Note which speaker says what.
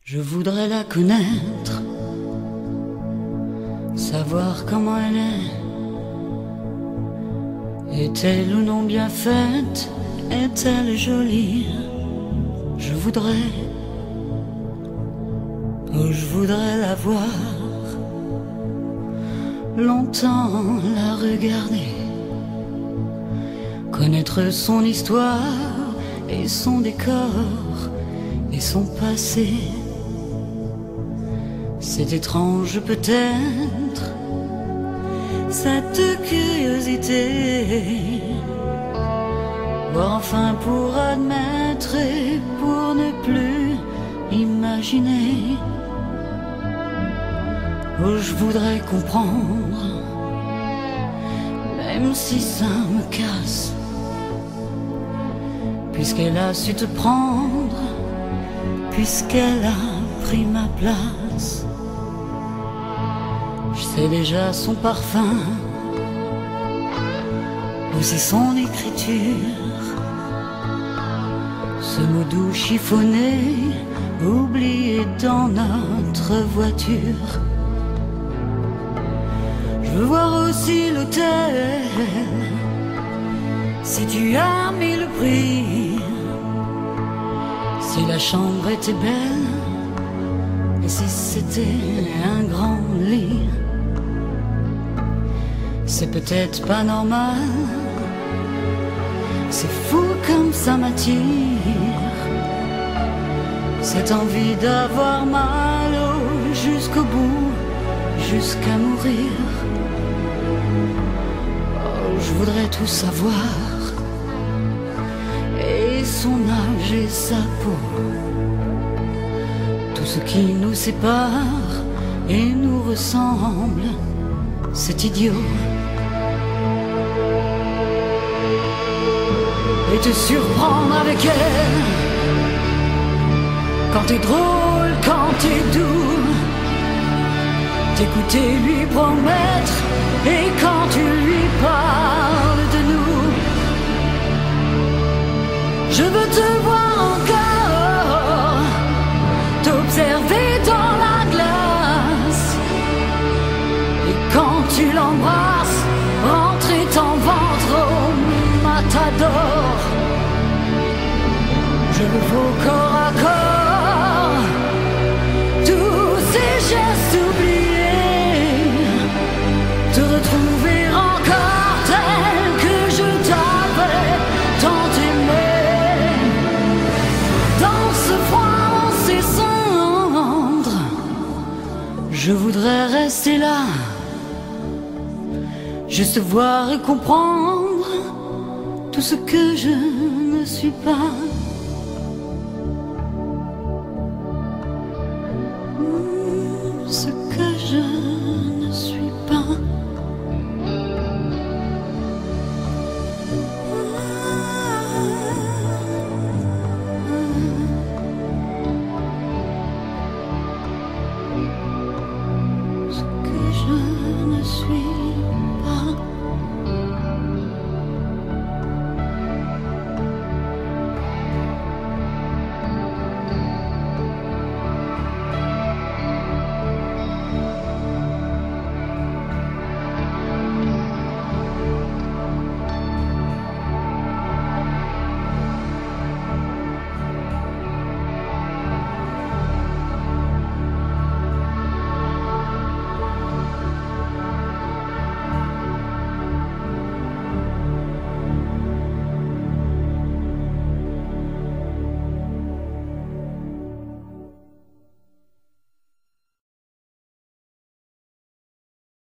Speaker 1: Je voudrais la connaître, savoir comment elle est. Est-elle ou non bien faite? Est-elle jolie? Je voudrais, oh, je voudrais la voir, longtemps la regarder, connaître son histoire et son décor et son passé. C'est étrange peut-être, cette curiosité, voir enfin pour admettre et pour ne plus imaginer. Oh, je voudrais comprendre, même si ça me casse, puisqu'elle a su te prendre, puisqu'elle a pris ma place. Je sais déjà son parfum, ou c'est son écriture, ce mot doux chiffonné, oublié dans notre voiture. Je veux voir aussi l'hôtel, si tu as mis le prix, si la chambre était belle, et si c'était un grand lit. C'est peut-être pas normal, c'est fou comme ça m'attire, cette envie d'avoir mal jusqu'au bout, jusqu'à mourir. Oh, je voudrais tout savoir, et son âge et sa peau, tout ce qui nous sépare et nous ressemble, c'est idiot. Et te surprendre avec elle, quand t'es drôle, quand t'es doux, t'écouter lui promettre, et quand tu lui parles de nous, je veux te voir encore, t'observer dans la glace, et quand tu l'embrasses, rentrer ton ventre au matador. Je veux vos corps à corps, tous ces gestes oubliés, te retrouver encore tel que je t'avais tant aimé. Dans ce froid, dans ces cendres, je voudrais rester là, juste voir et comprendre tout ce que je ne suis pas.